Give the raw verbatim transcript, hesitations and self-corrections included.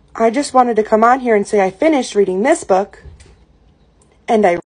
I just wanted to come on here and say I finished reading this book, and I